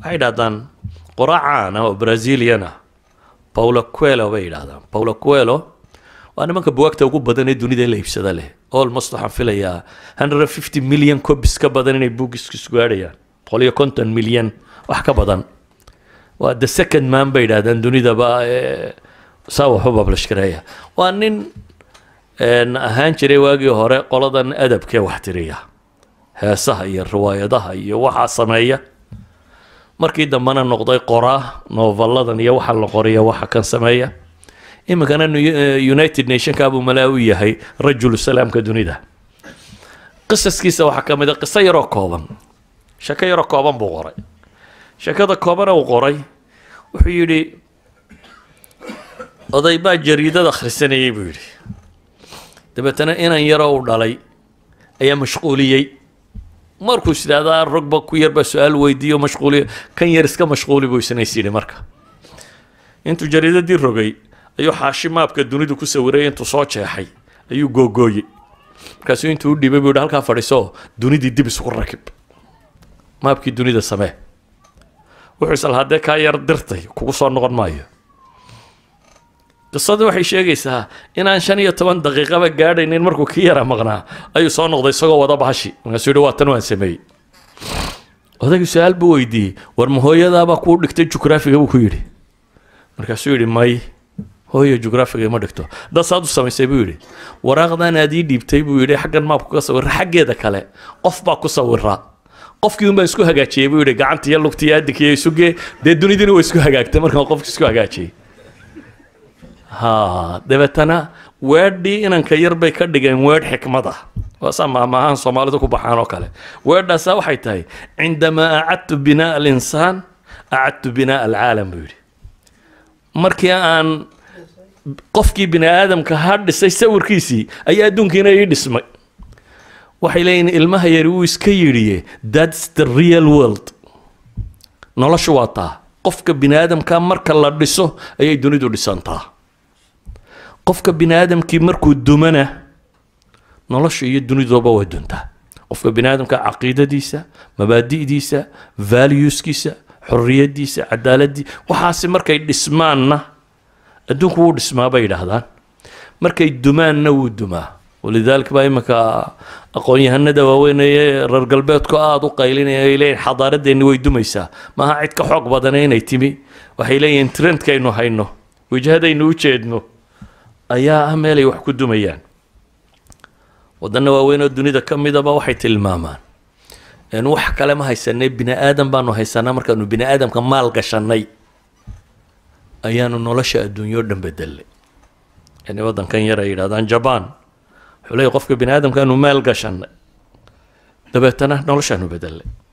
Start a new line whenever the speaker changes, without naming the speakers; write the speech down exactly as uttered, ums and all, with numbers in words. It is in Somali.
waxay yidhahdaan qoraacaana oo braziliana Paulo Coelho bay yidhahdaan. Paulo Coelho waa nimanka buwaagta ugu badan ee dunida la iibsada leh. Almost waxaan filayaa one hundred fifty million copies ka badan inay buugiskiisu gaadhayaan. boqol iyo konton milyan wax ka badan. waa the second man bay yidhahdaan dunidaba saa wax u publish gareeya. waa nin ahaan jiray waagii hore qoladan adabkee wax tiriya heesaha iyo riwaayadaha iyo waxaa sameeya markii dambana noqday qoraa novelladan iyo waxa la qoriya waxa kan sameeya iminkana United Nations ka buu malaawi yahay rajul salaamka dunida. qisaskiisa waxa kamid ah qisa yar oo kooban shaka yar oo kooban buu qoray. shakada kooban uu qoray wuxuu yidhi oday baa jariidada akhrisanayay buu yidhi dabeetana inan yaro u dhalay ayaa mashquuliyey markuu isdhahdaa rogba ku yarba su-aal weydiiyo mashquuliyo kan yar iska mashquuli buu isnays yidhi marka intuu jariidadii rogay ayuu xaashi maabka dunidu ku sawiray intuu soo jeexay ayuu googooyey markaasuu intuu u dhibay buu yidhi halkaa fadhiso dunidii dib isugu rakib maabkii dunida samee wuxuu isla haddee kaa yar dirtay kugu soo noqon maayo. qisadu waxay sheegaysaa inaan shan iyo toban daqiiqaba gaadhaynin markuu kii yara maqnaa ayuu soo noqday isagoo wada bahashi markaasuu yidhi waa tan waan sameeyey. odaygu su-aal buu weydiiyey war ma hooyadaabaa kuu dhigtay jugraafiga buu ku yidhi markaasuu yidhi may hooyo jugraafiga ma dhigto dad saad u samaysay buu yidhi waraaqdan aad ii dhiibtay buu yidhi xaggan maabku ka sawira xaggeeda kale qof baa ku sawiraa qofkii un baan isku hagaajiyey buu yidhi gacanta iyo lugta iyo adinka iyo isugee dee dunidina way isku hagaagtay markaan qofki isku hagaajiyey. ها دبتنا وردي إن كير بيكدجن ورد حكمة وسمع معان صومالي كوبحان وكله ورد سوا حيتاي عندما أعدت بناء الإنسان أعدت بناء العالم بيري مركي أن قفكي بناء آدم كهاد سيسور كيسي أي أدون كنا يدسمع وحيلين المها يرويس كيريه that's the real world نلاش واتا قفك بناء آدم كان مرك الله دسه أي دوني دو دسانتا قفك بناء آدم كي مركو الدمنة نلاش يدوني دوبا ودونتا قفك بناء آدم كعقيدة ديسة مبادئ ديسة values كيسة حرية ديسة عدالة دي وحاسي مركا يدسماننا أدون كو دسما بايدا هذا مركا يدمان نو الدما ولذلك بايمك أقوني هندا وين رر قلبيتكو آدو قايلين إلين حضارة دي إنه يدميسا ما ها عدك حق بدنين يتمي وحيلين ترند كاينو هاينو وجهدا إنه يتشيدنو أيا أمالي وحكو الدميان ودنا وين الدنيا دا كم دا بوحي تلمامان إنه وح كلام هيسني بني آدم بانو هيسنا مركا إنه بني آدم كمال قشني أيانو نولش الدنيا دم بدل يعني وضن كان يرى يرادان جبان حلي قفك بني آدم كانوا مال قشن دبتنا نولش إنه بدل